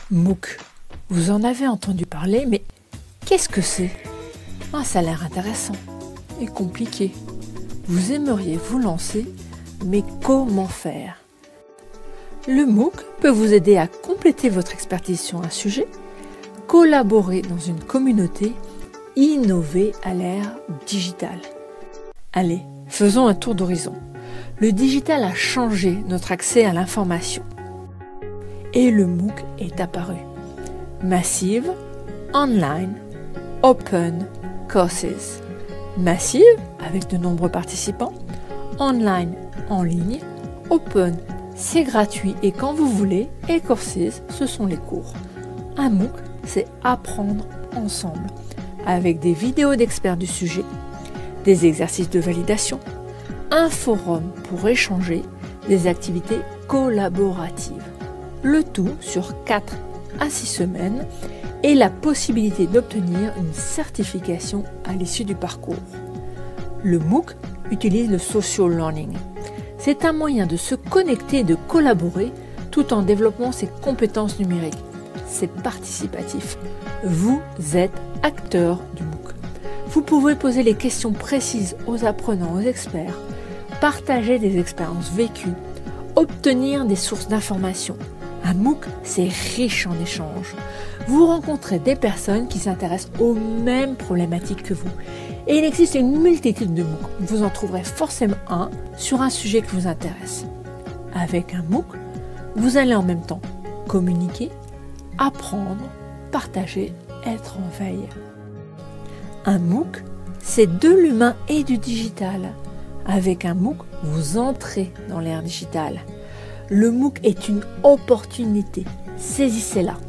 MOOC, vous en avez entendu parler, mais qu'est-ce que c'est? Ça a l'air intéressant et compliqué. Vous aimeriez vous lancer, mais comment faire? Le MOOC peut vous aider à compléter votre expertise sur un sujet, collaborer dans une communauté, innover à l'ère digitale. Allez, faisons un tour d'horizon. Le digital a changé notre accès à l'information. Et le MOOC est apparu. Massive, Online, Open Courses. Massive, avec de nombreux participants. Online, en ligne. Open, c'est gratuit et quand vous voulez. Et Courses, ce sont les cours. Un MOOC, c'est apprendre ensemble, avec des vidéos d'experts du sujet, des exercices de validation, un forum pour échanger, des activités collaboratives. Le tout sur 4 à 6 semaines et la possibilité d'obtenir une certification à l'issue du parcours. Le MOOC utilise le social learning. C'est un moyen de se connecter et de collaborer tout en développant ses compétences numériques. C'est participatif. Vous êtes acteur du MOOC. Vous pouvez poser les questions précises aux apprenants, aux experts, partager des expériences vécues, obtenir des sources d'informations. Un MOOC, c'est riche en échanges. Vous rencontrez des personnes qui s'intéressent aux mêmes problématiques que vous. Et il existe une multitude de MOOC. Vous en trouverez forcément un sur un sujet qui vous intéresse. Avec un MOOC, vous allez en même temps communiquer, apprendre, partager, être en veille. Un MOOC, c'est de l'humain et du digital. Avec un MOOC, vous entrez dans l'ère digitale. Le MOOC est une opportunité. Saisissez-la.